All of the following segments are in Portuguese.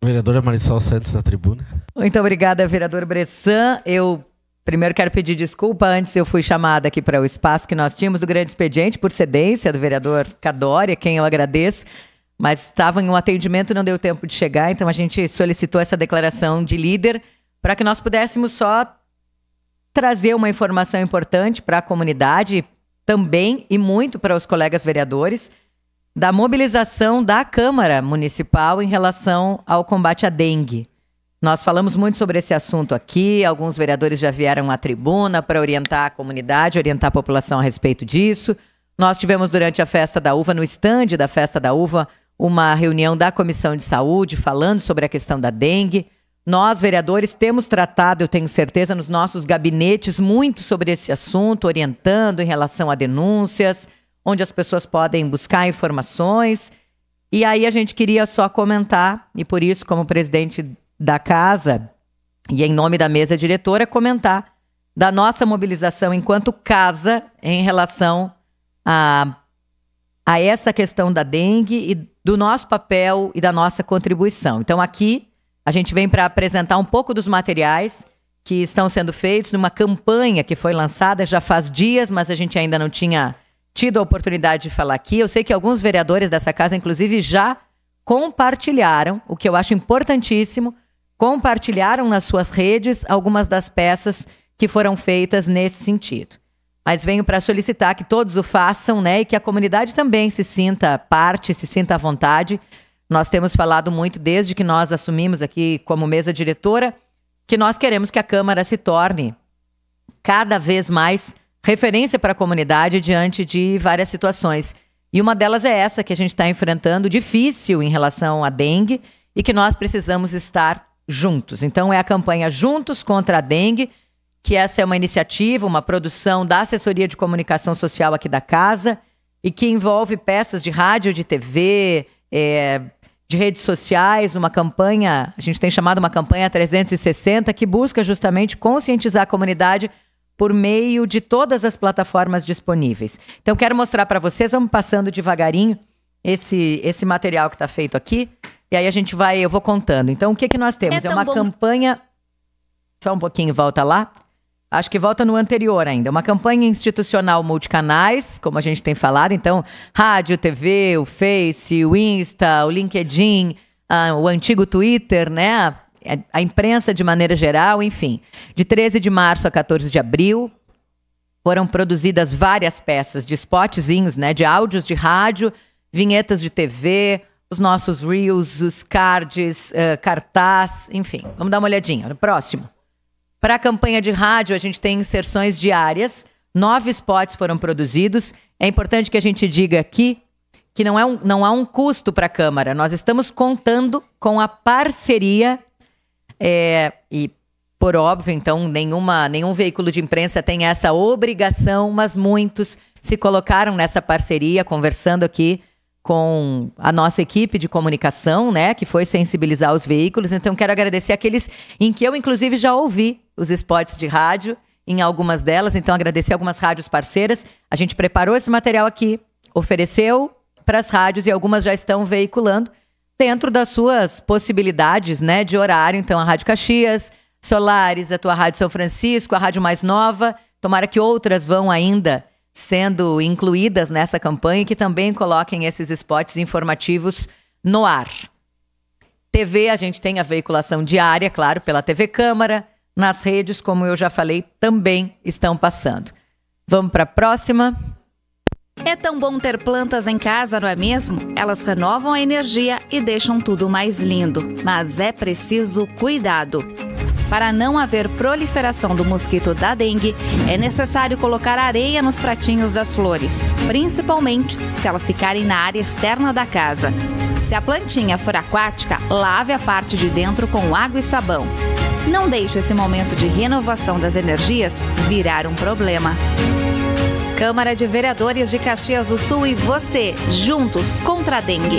Vereadora Marisol Santos na tribuna. Muito obrigada, vereador Bressan. Eu primeiro quero pedir desculpa. Antes eu fui chamada aqui para o espaço que nós tínhamos do Grande Expediente por cedência do vereador Cadória, quem eu agradeço. Mas estava em um atendimento e não deu tempo de chegar, então a gente solicitou essa declaração de líder para que nós pudéssemos só trazer uma informação importante para a comunidade também e muito para os colegas vereadores da mobilização da Câmara Municipal em relação ao combate à dengue. Nós falamos muito sobre esse assunto aqui, alguns vereadores já vieram à tribuna para orientar a comunidade, orientar a população a respeito disso. Nós tivemos durante a Festa da Uva, no estande da Festa da Uva, uma reunião da Comissão de Saúde falando sobre a questão da dengue. Nós, vereadores, temos tratado, eu tenho certeza, nos nossos gabinetes muito sobre esse assunto, orientando em relação a denúncias, onde as pessoas podem buscar informações. E aí a gente queria só comentar, e por isso, como presidente da casa e em nome da mesa diretora, comentar da nossa mobilização enquanto casa em relação a essa questão da dengue e do nosso papel e da nossa contribuição. Então aqui a gente vem para apresentar um pouco dos materiais que estão sendo feitos numa campanha que foi lançada já faz dias, mas a gente ainda não tinha tido a oportunidade de falar aqui. Eu sei que alguns vereadores dessa casa, inclusive, já compartilharam, o que eu acho importantíssimo, compartilharam nas suas redes algumas das peças que foram feitas nesse sentido. Mas venho para solicitar que todos o façam, né? E que a comunidade também se sinta parte, se sinta à vontade. Nós temos falado muito desde que nós assumimos aqui como mesa diretora, que nós queremos que a Câmara se torne cada vez mais referência para a comunidade diante de várias situações. E uma delas é essa que a gente está enfrentando, difícil em relação à dengue, e que nós precisamos estar juntos. Então é a campanha Juntos contra a Dengue, que essa é uma iniciativa, uma produção da Assessoria de Comunicação Social aqui da casa e que envolve peças de rádio, de TV, de redes sociais, uma campanha, a gente tem chamado uma campanha 360, que busca justamente conscientizar a comunidade por meio de todas as plataformas disponíveis. Então quero mostrar para vocês, vamos passando devagarinho esse material que está feito aqui, e aí eu vou contando. Então o que nós temos? É uma campanha, só um pouquinho, volta lá. Acho que volta no anterior ainda. Uma campanha institucional multicanais, como a gente tem falado. Então, rádio, TV, o Face, o Insta, o LinkedIn, o antigo Twitter, né? A imprensa de maneira geral, enfim. De 13 de março a 14 de abril, foram produzidas várias peças de spotzinhos, né? De áudios de rádio, vinhetas de TV, os nossos reels, os cards, cartaz, enfim. Vamos dar uma olhadinha no próximo. Para a campanha de rádio, a gente tem inserções diárias, 9 spots foram produzidos. É importante que a gente diga aqui que não há um custo para a Câmara. Nós estamos contando com a parceria, e por óbvio, então, nenhum veículo de imprensa tem essa obrigação, mas muitos se colocaram nessa parceria, conversando aqui com a nossa equipe de comunicação, né, que foi sensibilizar os veículos. Então, quero agradecer aqueles em que eu, inclusive, já ouvi os spots de rádio, em algumas delas. Então, agradecer algumas rádios parceiras. A gente preparou esse material aqui, ofereceu para as rádios e algumas já estão veiculando dentro das suas possibilidades, né, de horário. Então, a Rádio Caxias, Solares, a tua Rádio São Francisco, a Rádio Mais Nova. Tomara que outras vão ainda sendo incluídas nessa campanha e que também coloquem esses spots informativos no ar. TV, a gente tem a veiculação diária, claro, pela TV Câmara. Nas redes, como eu já falei, também estão passando. Vamos para a próxima. É tão bom ter plantas em casa, não é mesmo? Elas renovam a energia e deixam tudo mais lindo. Mas é preciso cuidado. Para não haver proliferação do mosquito da dengue, é necessário colocar areia nos pratinhos das flores, principalmente se elas ficarem na área externa da casa. Se a plantinha for aquática, lave a parte de dentro com água e sabão. Não deixe esse momento de renovação das energias virar um problema. Câmara de Vereadores de Caxias do Sul e você, juntos contra a dengue.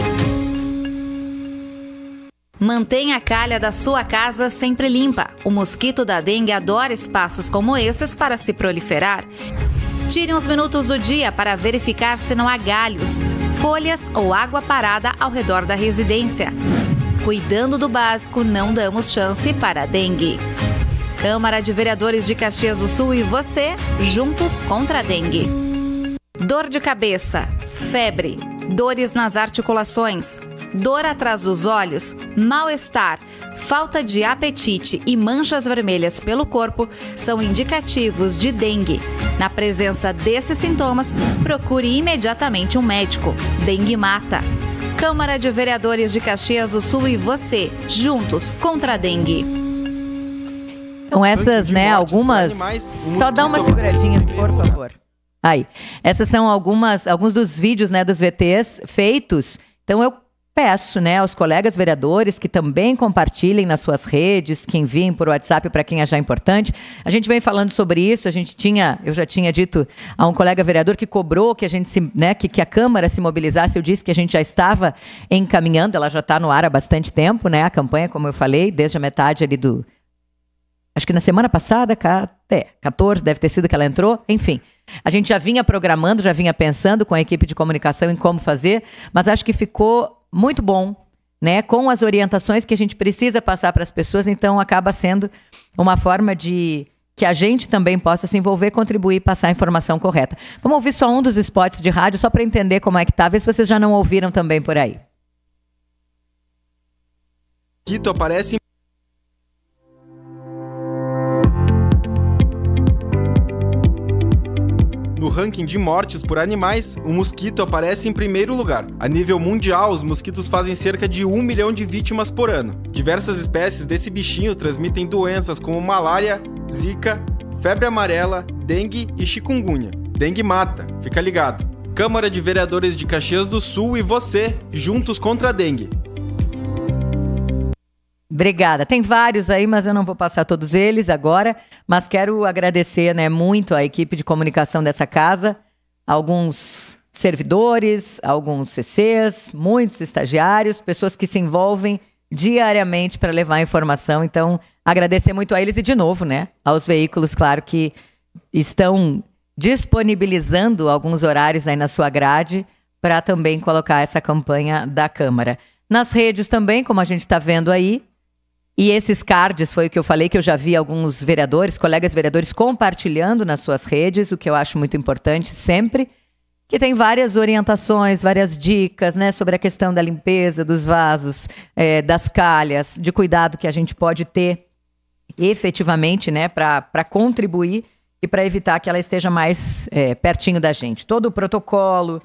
Mantenha a calha da sua casa sempre limpa. O mosquito da dengue adora espaços como esses para se proliferar. Tire uns minutos do dia para verificar se não há galhos, folhas ou água parada ao redor da residência. Cuidando do básico, não damos chance para a dengue. Câmara de Vereadores de Caxias do Sul e você, juntos contra a dengue. Dor de cabeça, febre, dores nas articulações, dor atrás dos olhos, mal-estar, falta de apetite e manchas vermelhas pelo corpo são indicativos de dengue. Na presença desses sintomas, procure imediatamente um médico. Dengue mata. Câmara de Vereadores de Caxias do Sul e você, juntos contra a dengue. Então essas, né, algumas... Só dá uma seguradinha, por favor. Aí, essas são alguns dos vídeos, né, dos VTs feitos. Então eu peço, né, aos colegas vereadores que também compartilhem nas suas redes, que enviem por WhatsApp para quem achar importante. A gente vem falando sobre isso, eu já tinha dito a um colega vereador que cobrou que a gente que a Câmara se mobilizasse. Eu disse que a gente já estava encaminhando, ela já está no ar há bastante tempo, né, a campanha, como eu falei, desde a metade ali acho que na semana passada, até 14, deve ter sido que ela entrou, enfim. A gente já vinha programando, já vinha pensando com a equipe de comunicação em como fazer, mas acho que ficou muito bom, né? Com as orientações que a gente precisa passar para as pessoas, então acaba sendo uma forma de que a gente também possa se envolver, contribuir e passar a informação correta. Vamos ouvir só um dos spots de rádio, só para entender como é que tá, ver se vocês já não ouviram também por aí. Quito aparece no ranking de mortes por animais, o mosquito aparece em primeiro lugar. A nível mundial, os mosquitos fazem cerca de 1 milhão de vítimas por ano. Diversas espécies desse bichinho transmitem doenças como malária, zika, febre amarela, dengue e chikungunya. Dengue mata, fica ligado. Câmara de Vereadores de Caxias do Sul e você, juntos contra a dengue. Obrigada. Tem vários aí, mas eu não vou passar todos eles agora, mas quero agradecer, né, muito a equipe de comunicação dessa casa, alguns servidores, alguns CCs, muitos estagiários, pessoas que se envolvem diariamente para levar a informação. Então, agradecer muito a eles e, de novo, né, aos veículos, claro, que estão disponibilizando alguns horários aí na sua grade para também colocar essa campanha da Câmara. Nas redes também, como a gente está vendo aí, e esses cards foi o que eu falei, que eu já vi alguns vereadores, colegas vereadores compartilhando nas suas redes, o que eu acho muito importante sempre, que tem várias orientações, várias dicas, né, sobre a questão da limpeza dos vasos, das calhas, de cuidado que a gente pode ter efetivamente, né, para contribuir e para evitar que ela esteja mais pertinho da gente. Todo o protocolo,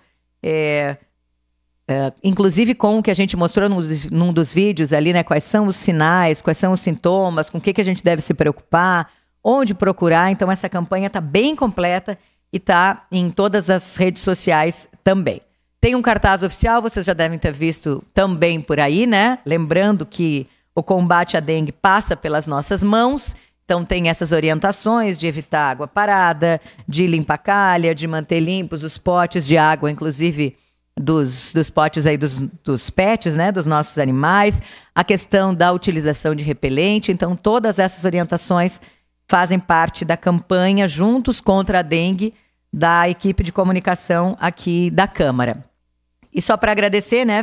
inclusive com o que a gente mostrou num dos vídeos ali, né? Quais são os sinais, quais são os sintomas, com o que a gente deve se preocupar, onde procurar. Então essa campanha está bem completa e está em todas as redes sociais também. Tem um cartaz oficial, vocês já devem ter visto também por aí, né? Lembrando que o combate à dengue passa pelas nossas mãos. Então tem essas orientações de evitar água parada, de limpar calha, de manter limpos os potes de água, inclusive dos potes aí dos pets, né, dos nossos animais, a questão da utilização de repelente. Então todas essas orientações fazem parte da campanha Juntos contra a Dengue da equipe de comunicação aqui da Câmara. E só para agradecer, né,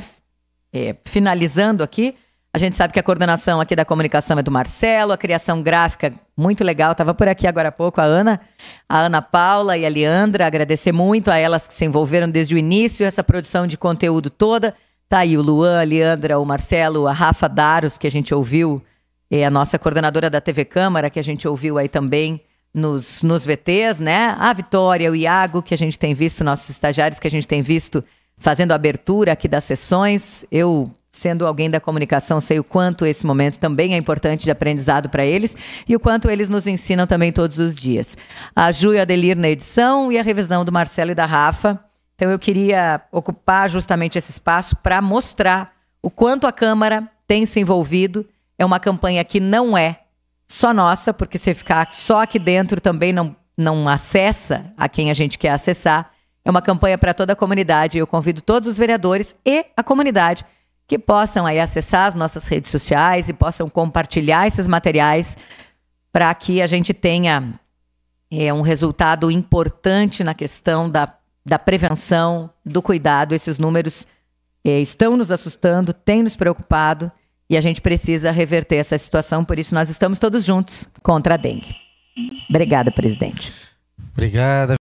finalizando aqui, a gente sabe que a coordenação aqui da comunicação é do Marcelo, a criação gráfica, muito legal. Estava por aqui agora há pouco a Ana Paula e a Leandra. Agradecer muito a elas que se envolveram desde o início, essa produção de conteúdo toda. Tá aí o Luan, a Leandra, o Marcelo, a Rafa Daros, que a gente ouviu, a nossa coordenadora da TV Câmara, que a gente ouviu aí também nos VTs, né? A Vitória, o Iago, que a gente tem visto, nossos estagiários que a gente tem visto fazendo a abertura aqui das sessões. Eu, sendo alguém da comunicação, sei o quanto esse momento também é importante de aprendizado para eles e o quanto eles nos ensinam também todos os dias. A Ju e a Adelir na edição e a revisão do Marcelo e da Rafa. Então eu queria ocupar justamente esse espaço para mostrar o quanto a Câmara tem se envolvido. É uma campanha que não é só nossa, porque se ficar só aqui dentro também não acessa a quem a gente quer acessar. É uma campanha para toda a comunidade. Eu convido todos os vereadores e a comunidade que possam aí acessar as nossas redes sociais e possam compartilhar esses materiais para que a gente tenha um resultado importante na questão da prevenção, do cuidado. Esses números estão nos assustando, têm nos preocupado e a gente precisa reverter essa situação, por isso nós estamos todos juntos contra a dengue. Obrigada, presidente. Obrigada.